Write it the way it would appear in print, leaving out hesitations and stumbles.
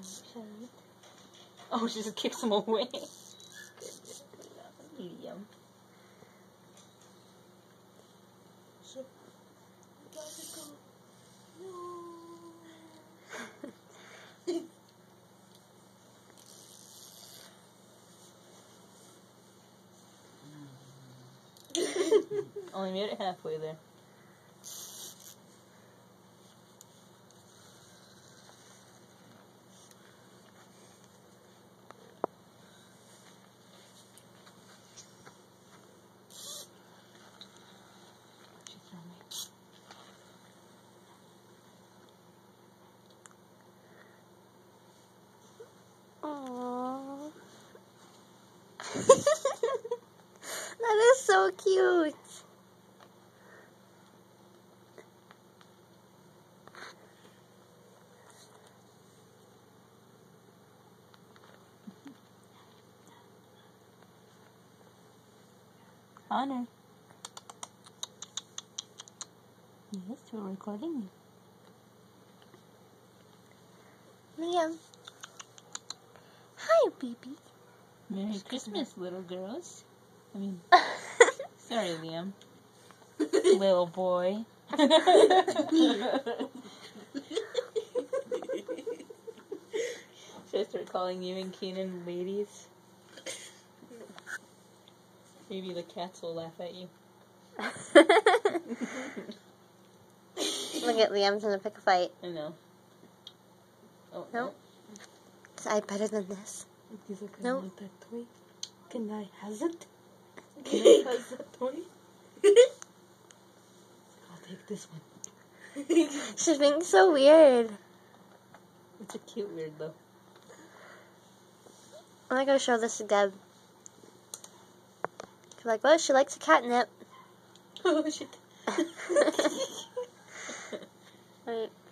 Oh, she just kicks him away. Medium. Only made it halfway there. Aww. That is so cute. Honor. Yes, we're recording you. Liam. Hi, baby. Merry Christmas, little girls. I mean, sorry, Liam. Little boy. Should I start calling you and Keenan ladies? Maybe the cats will laugh at you. Look at Liam's gonna pick a fight. I know. Oh, Nope. Is I better than this? He's like, I Nope. want that toy. Can I have it? Can I have that toy? I'll take this one. She's being so weird. It's a cute weird though. I'm gonna go show this to Deb. She's like, well, she likes a catnip. Oh shit. Right.